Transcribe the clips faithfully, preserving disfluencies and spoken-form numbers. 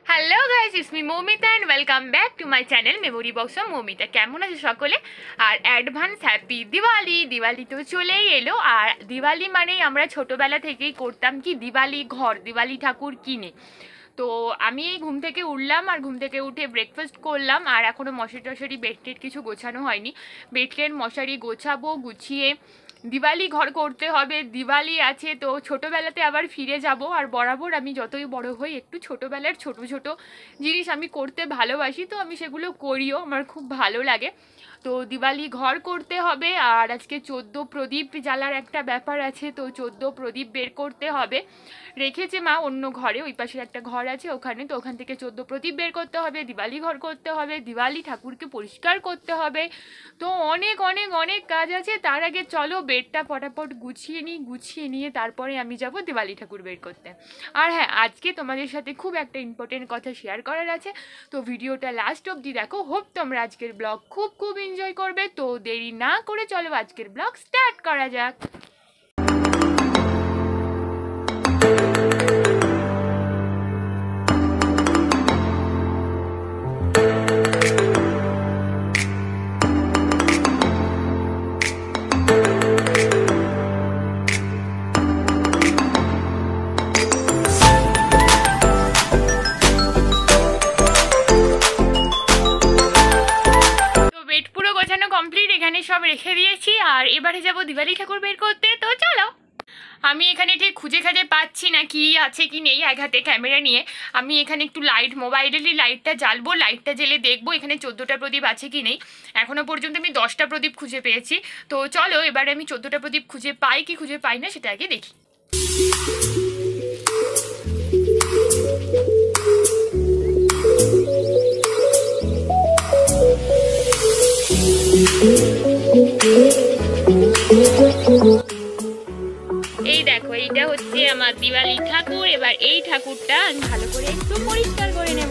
Hello guys, it's me Moumita and welcome back to my channel memory box of Moumita. কেমন আছে সকলে? আর advance happy Diwali. Diwali তো চলেই এলো। আর দিওয়ালি মানেই আমরা ছোটোবেলা থেকেই করতাম কি, দিওয়ালি ঘর, দিওয়ালি ঠাকুর কিনে। তো আমি এই ঘুম থেকে উঠলাম, আর ঘুম থেকে উঠে ব্রেকফাস্ট করলাম, আর এখনও মশারি টশারি বেডটেড কিছু গোছানো হয়নি। বেডটেড মশারি গোছাবো, গুছিয়ে দিওয়ালি ঘর করতে হবে। দিওয়ালি আছে তো ছোটোবেলাতে আবার ফিরে যাব। আর বরাবর আমি যতই বড় হই একটু ছোটোবেলার ছোট ছোট জিনিস আমি করতে ভালোবাসি, তো আমি সেগুলো করিও, আমার খুব ভালো লাগে। তো দিওয়ালি ঘর করতে হবে। আর আজকে চোদ্দো প্রদীপ জ্বালার একটা ব্যাপার আছে, তো চোদ্দো প্রদীপ বের করতে হবে। রেখেছে মা অন্য ঘরে, ওই পাশের একটা ঘর আছে ওখানে, তো ওখান থেকে চোদ্দো প্রদীপ বের করতে হবে, দিওয়ালি ঘর করতে হবে, দিওয়ালি ঠাকুরকে পরিষ্কার করতে হবে। তো অনেক অনেক অনেক কাজ আছে। তার আগে চলো বেডটা ফটাফট গুছিয়ে নিই, গুছিয়ে নিয়ে তারপরে আমি যাব দিওয়ালি ঠাকুর বের করতে। আর হ্যাঁ, আজকে তোমাদের সাথে খুব একটা ইম্পর্টেন্ট কথা শেয়ার করার আছে, তো ভিডিওটা লাস্ট অবধি দেখো। হোপ তোমরা আজকের ব্লগ খুব খুব এনজয় করবে। তো দেরি না করে চলো আজকের ব্লগ স্টার্ট করা যাক। কমপ্লিট, এখানে সব রেখে দিয়েছি। আর এবারে যাব দিওয়ালি ঠাকুর বের করতে, তো চলো। আমি এখানে ঠিক খুঁজে খাজে পাচ্ছি না কি আছে কি নেই, এক হাতে ক্যামেরা নিয়ে আমি এখানে একটু লাইট, মোবাইলেরই লাইটটা জ্বালবো, লাইটটা জ্বেলে দেখবো এখানে চোদ্দোটা প্রদীপ আছে কি নেই। এখনও পর্যন্ত আমি দশটা প্রদীপ খুঁজে পেয়েছি। তো চলো এবারে আমি চোদ্দোটা প্রদীপ খুঁজে পাই কি খুঁজে পাই না সেটা আগে দেখি। এই দেখো, এইটা হচ্ছে আমার দিওয়ালি ঠাকুর। এবার এই ঠাকুরটা আমি ভালো করে একটু পরিষ্কার করে নেব।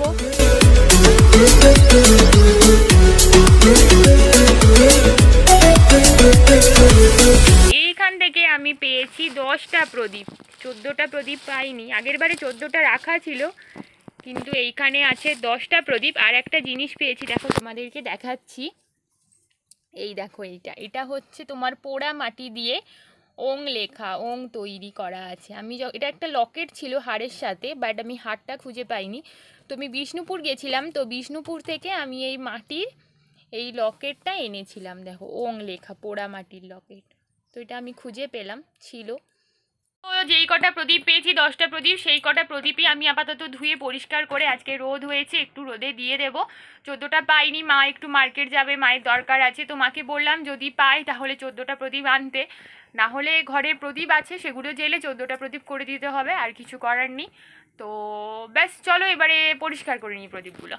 এইখান থেকে আমি পেয়েছি দশটা প্রদীপ, চোদ্দোটা প্রদীপ পাইনি। আগের বারে চোদ্দোটা রাখা ছিল, কিন্তু এইখানে আছে দশটা প্রদীপ। আর একটা জিনিস পেয়েছি, দেখো তোমাদেরকে দেখাচ্ছি। এই দেখো, এইটা এটা হচ্ছে তোমার পোড়া মাটি দিয়ে ওং লেখা, ওং তৈরি করা আছে। আমি এটা একটা লকেট ছিল হাড়ের সাথে, বাট আমি হাড়টা খুঁজে পাইনি। তো আমি বিষ্ণুপুর গেছিলাম, তো বিষ্ণুপুর থেকে আমি এই মাটির এই লকেটটা এনেছিলাম। দেখো, ওং লেখা, পোড়া মাটির লকেট। তো এটা আমি খুঁজে পেলাম, ছিল। তো যেই কটা প্রদীপ পেয়েছি, দশটা প্রদীপ, সেই কটা প্রদীপই আমি আপাতত ধুয়ে পরিষ্কার করে, আজকে রোদ হয়েছে একটু রোদে দিয়ে দেবো। চোদ্দোটা পাইনি, মা একটু মার্কেট যাবে, মায়ের দরকার আছে, তো মাকে বললাম যদি পাই তাহলে চোদ্দোটা প্রদীপ আনতে, না হলে ঘরে প্রদীপ আছে সেগুলো জেলে চোদ্দোটা প্রদীপ করে দিতে হবে, আর কিছু করার নেই। তো ব্যাস চলো এবারে পরিষ্কার করে নিই প্রদীপগুলো।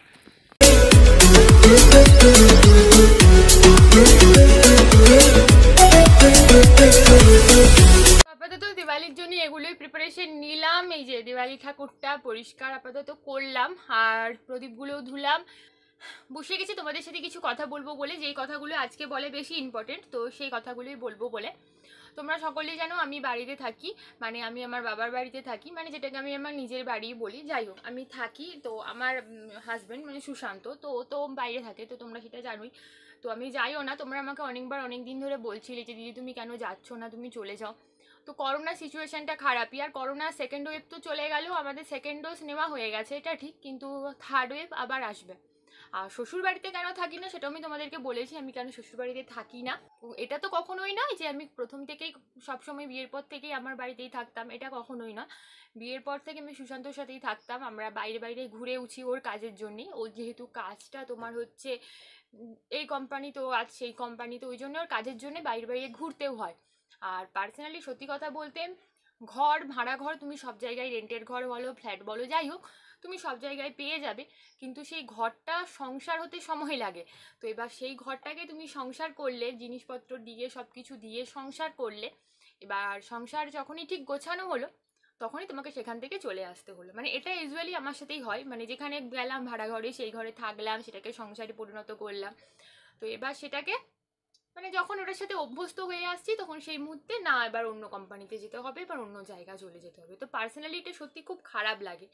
আপাতত দিওয়ালির জন্য এগুলোই প্রিপারেশন নিলাম। এই যে দিওয়ালি ঠাকুরটা পরিষ্কার আপাতত করলাম, আর প্রদীপগুলোও ধুলাম। বসে গেছি তোমাদের সাথে কিছু কথা বলবো বলে, যেই কথাগুলো আজকে বলে বেশি ইম্পর্টেন্ট, তো সেই কথাগুলোই বলবো বলে। তোমরা সকলেই জানো আমি বাড়িতে থাকি, মানে আমি আমার বাবার বাড়িতে থাকি, মানে যেটাকে আমি আমার নিজের বাড়ি বলি। যাই হোক, আমি থাকি। তো আমার হাজব্যান্ড মানে সুশান্ত, তো ও তো বাইরে থাকে, তো তোমরা সেটা জানোই। তো আমি যাইও না। তোমরা আমাকে অনেকবার অনেক দিন ধরে বলছিলে যে দিদি তুমি কেন যাচ্ছ না, তুমি চলে যাও। তো করোনা সিচুয়েশানটা খারাপই, আর করোনা সেকেন্ড ওয়েভ তো চলে গেল, আমাদের সেকেন্ড ডোজ নেওয়া হয়ে গেছে এটা ঠিক, কিন্তু থার্ড ওয়েভ আবার আসবে। আর শ্বশুরবাড়িতে কেন থাকি না সেটাও আমি তোমাদেরকে বলেছি, আমি কেন শ্বশুরবাড়িতে থাকি না। এটা তো কখনোই নয় যে আমি প্রথম থেকেই সবসময় বিয়ের পর থেকেই আমার বাড়িতেই থাকতাম, এটা কখনোই না। বিয়ের পর থেকে আমি সুশান্তর সাথেই থাকতাম, আমরা বাইরে বাইরে ঘুরে উঠি ওর কাজের জন্যই। ও যেহেতু কাজটা তোমার হচ্ছে এই কোম্পানি, তো আজ সেই কোম্পানি, তো ওই জন্য ওর কাজের জন্য বাইরে বাইরে ঘুরতেও হয়। আর পার্সোনালি সত্যি কথা বলতে, ঘর ভাড়া ঘর তুমি সব জায়গায়, রেন্টের ঘর বলো, ফ্ল্যাট বলো, যাই হোক তুমি সব জায়গায় পেয়ে যাবে, কিন্তু সেই ঘরটা সংসার হতে সময় লাগে। তো এবার সেই ঘরটাকে তুমি সংসার করলে, জিনিসপত্র দিয়ে সব কিছু দিয়ে সংসার করলে, এবার সংসার যখনই ঠিক গোছানো হলো তখনই তোমাকে সেখান থেকে চলে আসতে হলো। মানে এটা ইউজুয়ালি আমার সাথেই হয়, মানে যেখানে গেলাম ভাড়া ঘরে, সেই ঘরে থাকলাম, সেটাকে সংসারে পরিণত করলাম। তো এবার সেটাকে মানে যখন ওটার সাথে অভ্যস্ত হয়ে আসছি, তখন সেই মুহূর্তে না এবার অন্য কোম্পানিতে যেতে হবে, এবার অন্য জায়গা চলে যেতে হবে। তো পার্সোনালি এটা সত্যি খুব খারাপ লাগে।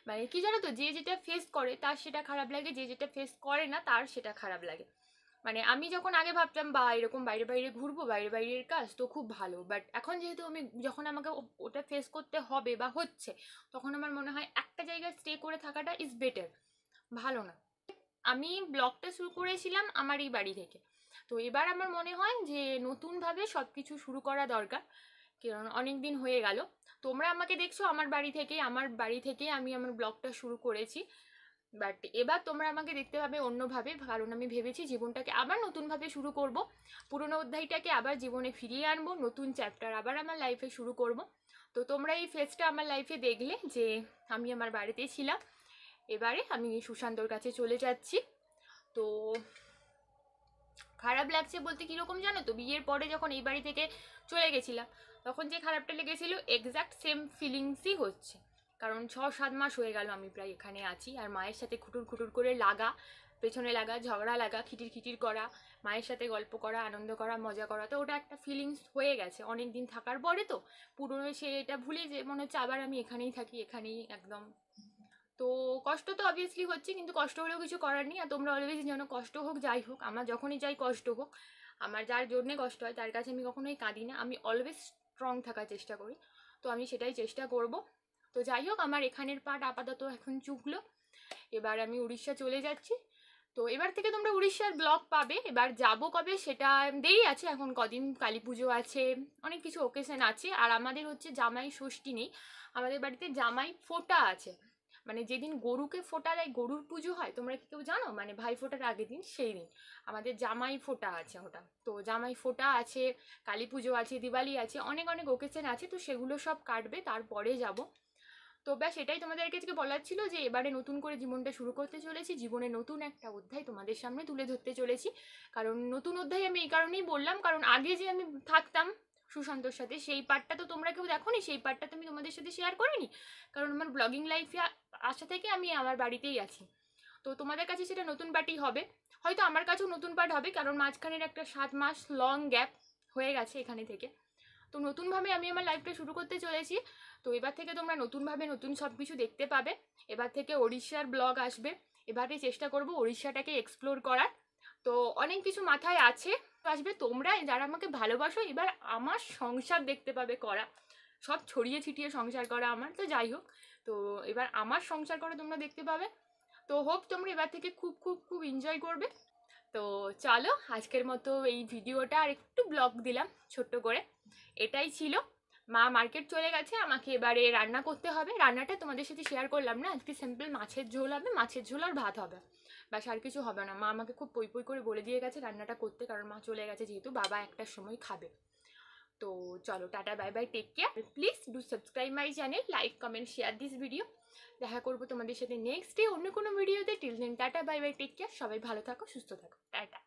মানে কি জানো তো, যে যেটা ফেস করে তার সেটা খারাপ লাগে, যে যেটা ফেস করে না তার সেটা খারাপ লাগে। মানে আমি যখন আগে ভাবতাম বা এরকম বাইরে বাইরে ঘুরবো, বাইরে বাইরের কাজ তো খুব ভালো, বাট এখন যেহেতু আমি যখন আমাকে ওটা ফেস করতে হবে বা হচ্ছে, তখন আমার মনে হয় একটা জায়গায় স্টে করে থাকাটা ইজ বেটার, ভালো না। আমি ব্লগটা শুরু করেছিলাম আমার এই বাড়ি থেকে, তো এবার আমার মনে হয় যে নতুনভাবে সব কিছু শুরু করা দরকার, কারণ অনেক দিন হয়ে গেল। তোমরা আমাকে দেখছো আমার বাড়ি থেকে, আমার বাড়ি থেকে আমি আমার ব্লগটা শুরু করেছি, বাট এবার তোমরা আমাকে দেখতে পাবে অন্যভাবে, কারণ আমি ভেবেছি জীবনটাকে আবার নতুনভাবে শুরু করব, পুরোনো অধ্যায়টাকে আবার জীবনে ফিরিয়ে আনবো, নতুন চ্যাপ্টার আবার আমার লাইফে শুরু করব। তো তোমরা এই ফেজটা আমার লাইফে দেখলে যে আমি আমার বাড়িতে ছিলাম, এবারে আমি সুশান্তর কাছে চলে যাচ্ছি। তো খারাপ লাগছে বলতে কীরকম জানো তো, বিয়ের পরে যখন এই বাড়ি থেকে চলে গেছিলাম তখন যে খারাপটা লেগেছিল এক্স্যাক্ট সেম ফিলিংসই হচ্ছে, কারণ ছ সাত মাস হয়ে গেল আমি প্রায় এখানে আছি, আর মায়ের সাথে খুটুর খুটুর করে লাগা, পেছনে লাগা, ঝগড়া লাগা, খিটির খিটির করা, মায়ের সাথে গল্প করা, আনন্দ করা, মজা করা, তো ওটা একটা ফিলিংস হয়ে গেছে অনেক দিন থাকার পরে। তো পুরনো সে এটা ভুলে যে মনে হচ্ছে আবার আমি এখানেই থাকি, এখানেই একদম। তো কষ্ট তো অবভিয়াসলি হচ্ছে, কিন্তু কষ্ট হলেও কিছু করার নেই। আর তোমরা অলওয়েজ জানো কষ্ট হোক যাই হোক, আমার যখনই যাই কষ্ট হোক, আমার যার জন্যে কষ্ট হয় তার কাছে আমি কখনোই কাঁদি না, আমি অলওয়েজ স্ট্রং থাকার চেষ্টা করি, তো আমি সেটাই চেষ্টা করব। তো যাই হোক, আমার এখানের পার্ট আপাতত এখন চুকলো, এবার আমি উড়িষ্যা চলে যাচ্ছি। তো এবার থেকে তোমরা উড়িষ্যার ব্লগ পাবে। এবার যাব কবে সেটা দেরি আছে, এখন কদিন কালী পুজো আছে, অনেক কিছু ওকেশন আছে, আর আমাদের হচ্ছে জামাই ষষ্ঠী নেই, আমাদের বাড়িতে জামাই ফোঁটা আছে, মানে যেদিন গরুকে ফোঁটা দেয়, গরুর পুজো হয়, তোমরা কি কেউ জানো? মানে ভাই ফোঁটার আগের দিন, সেই দিন আমাদের জামাই ফোঁটা আছে ওটা। তো জামাই ফোঁটা আছে, কালী পুজো আছে, দিওয়ালি আছে, অনেক অনেক ওকেশন আছে, তো সেগুলো সব কাটবে, তারপরে যাব। তো ব্যাস এটাই তোমাদেরকে আজকে বলার ছিল, যে এবারে নতুন করে জীবনটা শুরু করতে চলেছি, জীবনে নতুন একটা অধ্যায় তোমাদের সামনে তুলে ধরতে চলেছি। কারণ নতুন অধ্যায় আমি এই কারণেই বললাম, কারণ আগে যে আমি থাকতাম সুশান্তর সাথে, সেই পার্টটা তো তোমরা কেউ দেখোনি, সেই পার্টটা তো আমি তোমাদের সাথে শেয়ার করিনি, কারণ আমার ব্লগিং লাইফে আসা থেকে আমি আমার বাড়িতেই আছি। তো তোমাদের কাছে সেটা নতুন পার্টই হবে, হয়তো আমার কাছেও নতুন পার্ট হবে, কারণ মাঝখানের একটা সাত মাস লং গ্যাপ হয়ে গেছে এখানে থেকে। তো নতুনভাবে আমি আমার লাইফটা শুরু করতে চলেছি। তো এবার থেকে তোমরা নতুনভাবে নতুন সব কিছু দেখতে পাবে। এবার থেকে ওড়িশার ব্লগ আসবে, এবারে চেষ্টা করব ওড়িশাটাকে এক্সপ্লোর করার। তো অনেক কিছু মাথায় আছে আসবে, তোমরা যারা আমাকে ভালোবাসো এবার আমার সংসার দেখতে পাবে করা, সব ছড়িয়ে ছিটিয়ে সংসার করা আমার। তো যাই হোক, তো এবার আমার সংসার করা তোমরা দেখতে পাবে। তো হোপ তোমরা এবার থেকে খুব খুব খুব এনজয় করবে। তো চলো, আজকের মতো এই ভিডিওটা আর একটু ব্লগ দিলাম ছোট্ট করে, এটাই ছিল। মা মার্কেট চলে গেছে, আমাকে এবারে রান্না করতে হবে। রান্নাটা তোমাদের সাথে শেয়ার করলাম না, আজকে সিম্পল মাছের ঝোল হবে, মাছের ঝোল আর ভাত হবে, ব্যাস আর কিছু হবে না। মা আমাকে খুব পই পই করে বলে দিয়ে গেছে রান্নাটা করতে, কারণ মা চলে গেছে যেহেতু, বাবা একটার সময় খাবে। তো চলো, tata, bye bye, take care. Please do subscribe my channel, like comment share this video. দেখা করবো তোমাদের সাথে নেক্সট ডে অন্য কোনো ভিডিওতে। Till then tata, bye bye, take care. সবাই ভালো থাকো, সুস্থ থাকো, টাটা।